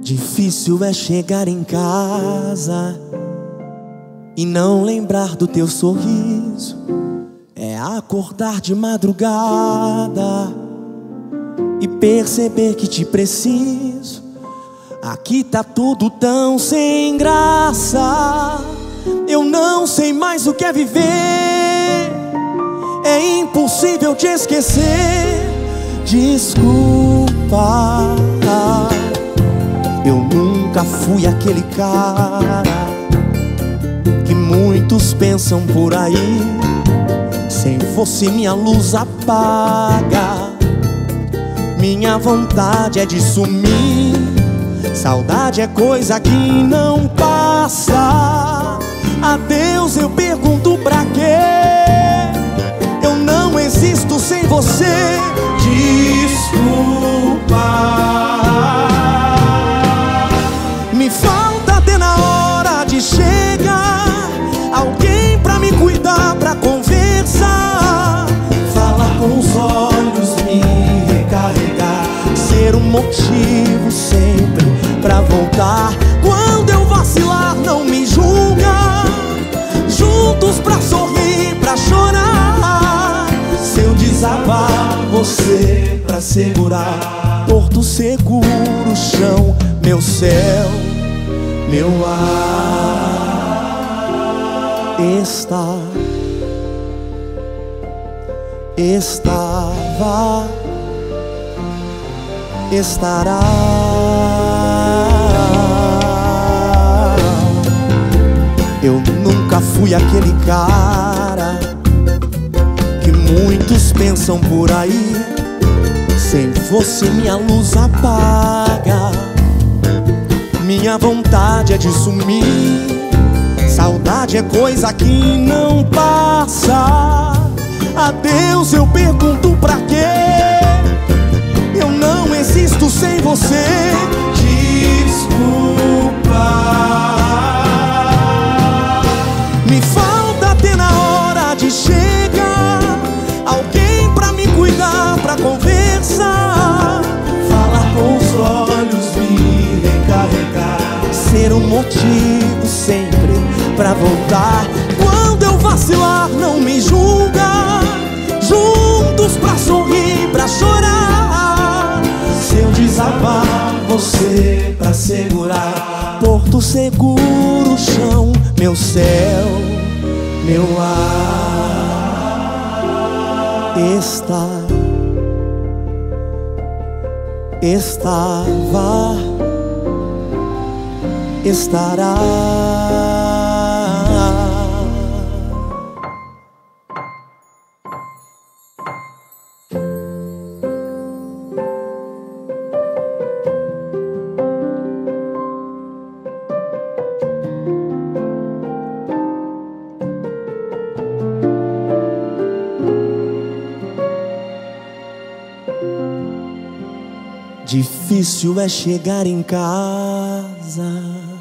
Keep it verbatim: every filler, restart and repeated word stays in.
Difícil é chegar em casa e não lembrar do teu sorriso. É acordar de madrugada e perceber que te preciso. Aqui tá tudo tão sem graça, eu não sei mais o que é viver. É impossível te esquecer. Desculpa, eu nunca fui aquele cara que muitos pensam por aí. Se fosse minha luz apaga, minha vontade é de sumir. Saudade é coisa que não passa. Adeus eu pergunto pra quê? Eu não existo sem você. Desculpa. Me falta até na hora de chegar alguém pra me cuidar, pra conversar, falar com os olhos, me recarregar, ser um motivo sempre pra voltar. Quando eu vacilar, não me julga. Juntos pra sorrir, pra chorar. Se eu desabar, você pra segurar. Porto seguro, chão, meu céu, meu ar. Está, estava, estará. Eu nunca fui aquele cara que muitos pensam por aí. Se fosse minha luz apaga, minha vontade é de sumir. Saudade é coisa que não passa. Adeus eu pergunto pra quê? Eu não existo sem você. Desculpa. Me falta até na hora de chegar alguém pra me cuidar, pra conversar, falar com os olhos, me recarregar, ser um motivo sempre pra voltar. Quando eu vacilar, não me julga. Juntos pra sorrir, pra chorar. Se eu desabar, você pra segurar. Porto seguro, chão, meu céu, meu ar. Está, estava, estará. Difícil é chegar em casa